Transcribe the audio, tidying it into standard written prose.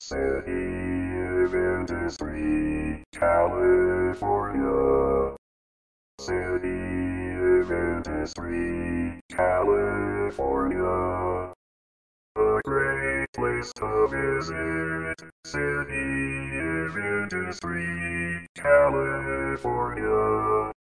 City of Industry, California. City of Industry, California. A great place to visit. City of Industry, California.